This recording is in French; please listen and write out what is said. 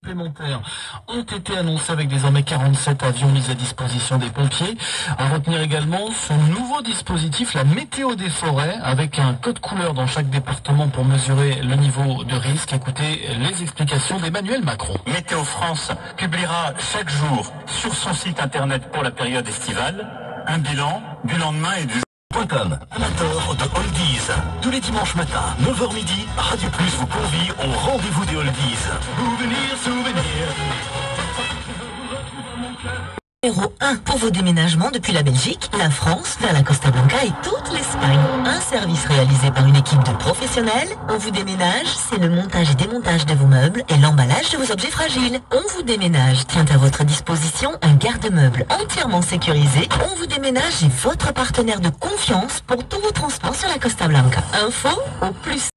Supplémentaires ont été annoncés avec désormais 47 avions mis à disposition des pompiers. À retenir également ce nouveau dispositif, la météo des forêts, avec un code couleur dans chaque département pour mesurer le niveau de risque. Écoutez les explications d'Emmanuel Macron. Météo France publiera chaque jour sur son site internet pour la période estivale un bilan du lendemain et du .com, amateur de oldies. Tous les dimanches matins, 9h midi, Radio Plus vous convie au rendez-vous des oldies. Souvenir. Numéro 1 pour vos déménagements depuis la Belgique, la France, vers la Costa Blanca et toute l'Espagne. Un service réalisé par une équipe de professionnels. On vous déménage, c'est le montage et démontage de vos meubles et l'emballage de vos objets fragiles. On vous déménage tient à votre disposition un garde-meubles entièrement sécurisé. On vous déménage est votre partenaire de confiance pour tous vos transports sur la Costa Blanca. Info au plus